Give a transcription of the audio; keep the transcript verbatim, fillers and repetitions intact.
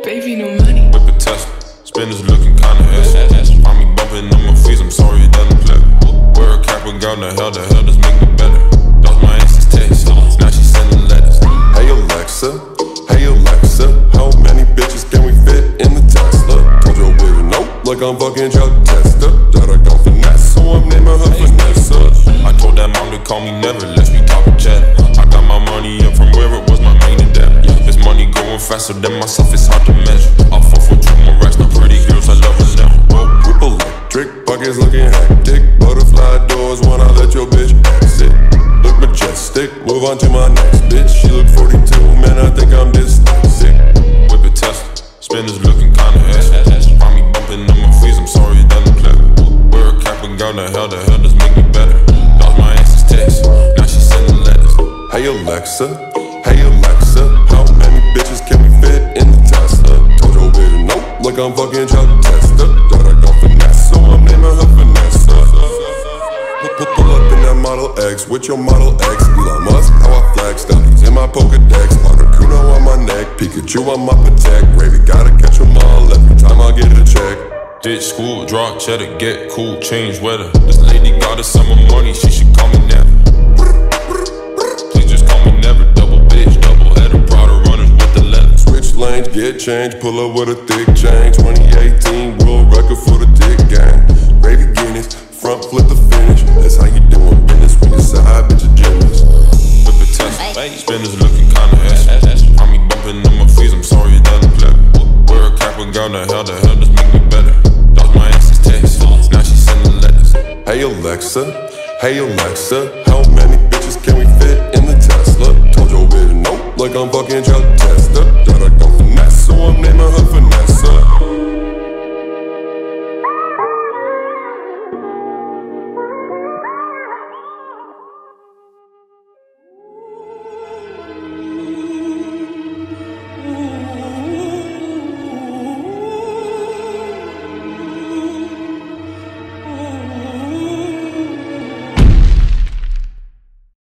Baby, no money. Whip a Tesla, spinners looking kinda ass. Find me bumping on my fees, I'm sorry it doesn't play. Wear a cap and gown, the hell, the hell does make me better. Those my ex's text, now she sending letters. Hey Alexa, hey Alexa, how many bitches can we fit in the Tesla? Told your bitch no, like I'm fucking Chuck Tester. That I gon' finesse, so I'm naming her Vanessa. I told that mom to call me never, let's be talking cheddar. I got my money up from where it was my main endeavor. This money going faster than myself, it's hard to measure. I'll fall for two more racks, no pretty girls, I love her now. Whoa, whip electric, pockets looking hectic. Butterfly doors when I let your bitch exit. Look majestic, move on to my next bitch. She look forty-two, man, I think I'm dyslexic. Whip a Tesla, spinners looking kinda ass. Find me bumping on my fees, I'm sorry it doesn't play. Wear a cap and gown, the hell, the hell does make me better. Lost my ex's text, now she sending letters. Hey Alexa, hey Alexa, how many bitches can we fit in the Tesla? Told your bitch no, like I'm fucking Chuck Tester. That I gon' finesse, so I'm naming her Vanessa. Pull up in that Model X with your Model X. Elon Musk, how I flag studies in my Pokedex. Articuno on my neck, Pikachu on my Protect. Gravy gotta catch them all every time I get a check. Ditch school, draw cheddar, get cool, change weather. This lady got us some money, she should call me never. Please just call me never. Double bitch, double header, Prada runners with the leather. Switch lanes, get change, pull up with a thick chain. twenty eighteen world record for the dick gang. Gravy Guinness, front flip the finish. That's how you doing business when you side bitch a gymnast. Whip a Tesla, spinners looking kinda ass. Find me bumping on my fees, I'm sorry it doesn't play. Wear a cap and gown, the hell, the hell does make me better. Lost my ex's text, now she sending letters. Hey Alexa, hey Alexa, how many bitches can we fit in the Tesla? Told your bitch no, like I'm fucking Chuck Tester. That I gon' finesse, so I'm naming her Vanessa.